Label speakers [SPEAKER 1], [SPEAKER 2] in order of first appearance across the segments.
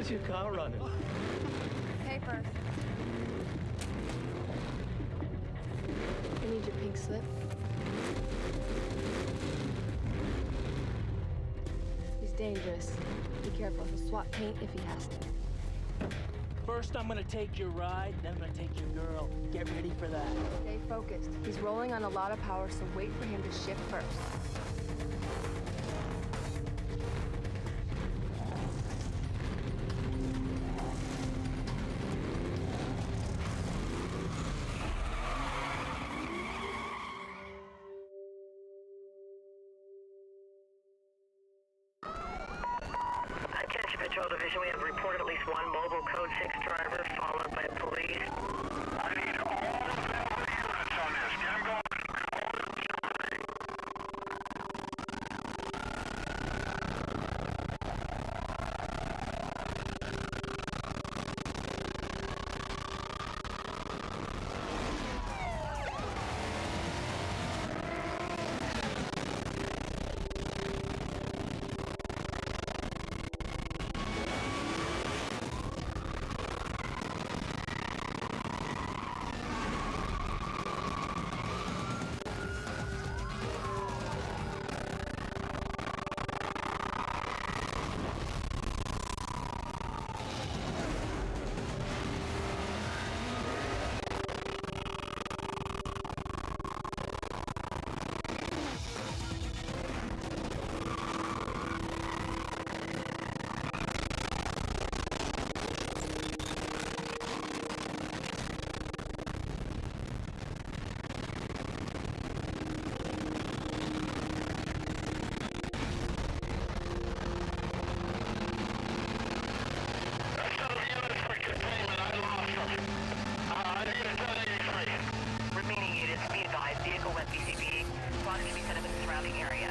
[SPEAKER 1] How's your car running?
[SPEAKER 2] Papers. I need your pink slip. He's dangerous. Be careful, he'll swap paint if he has to.
[SPEAKER 3] First, I'm gonna take your ride, then I'm gonna take your girl. Get ready for that.
[SPEAKER 2] Stay focused. He's rolling on a lot of power, so wait for him to shift first.
[SPEAKER 4] Attention Patrol Division, we have reported at least one mobile code 6 driver followed by police.
[SPEAKER 5] I need all available units on this. Get 'em going.
[SPEAKER 4] Remaining units, be advised, vehicle went BCB. Squad can be set up in the surrounding area.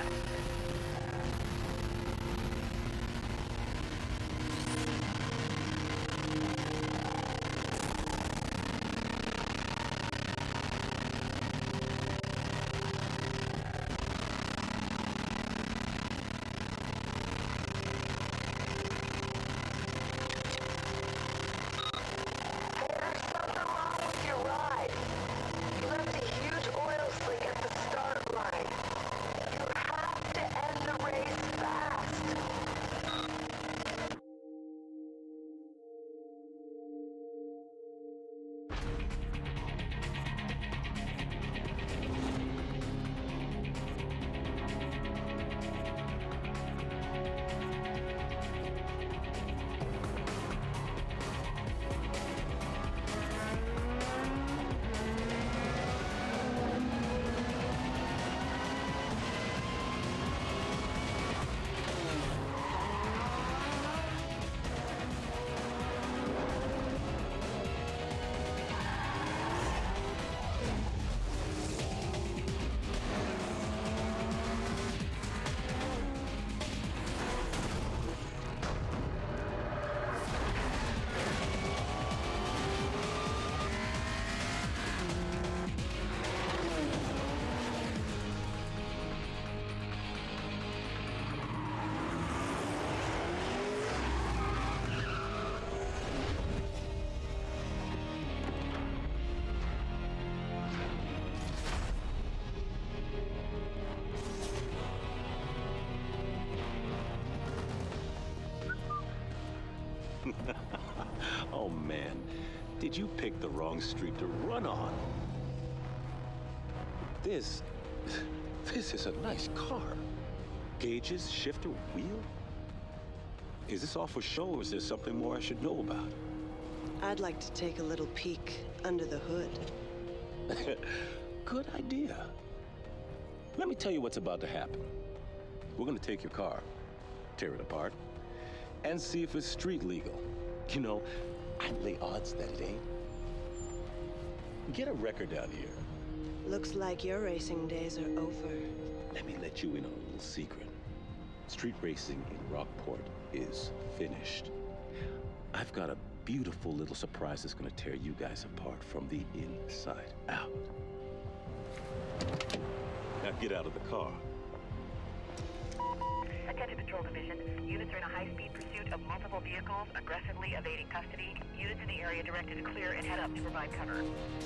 [SPEAKER 6] Oh man, did you pick the wrong street to run on? This is a nice car. Gauges, shifter, wheel? Is this all for show or is there something more I should know about?
[SPEAKER 7] I'd like to take a little peek under the hood.
[SPEAKER 6] Good idea. Let me tell you what's about to happen. We're gonna take your car, tear it apart, and see if it's street legal. You know, I'd lay odds that it ain't. Get a record down here.
[SPEAKER 7] Looks like your racing days are over.
[SPEAKER 6] Let me let you in on a little secret. Street racing in Rockport is finished. I've got a beautiful little surprise that's gonna tear you guys apart from the inside out. Now get out of the car.
[SPEAKER 4] Attention Patrol Division. Units are in a high-speed pursuit pursuit of multiple vehicles, aggressively evading custody. Units in the area directed to clear and head up to provide cover.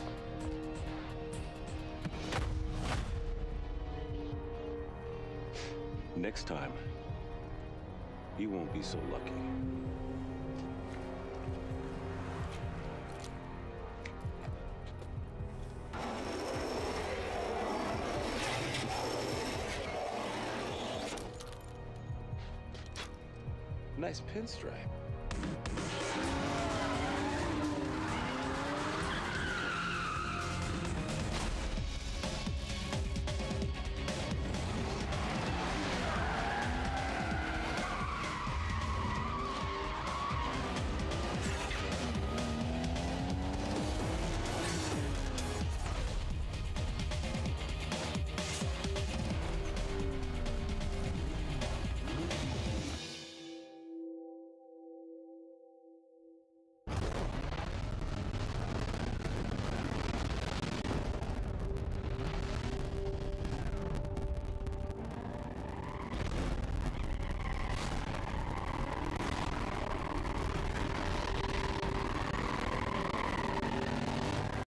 [SPEAKER 6] Next time, you won't be so lucky. Nice pinstripe.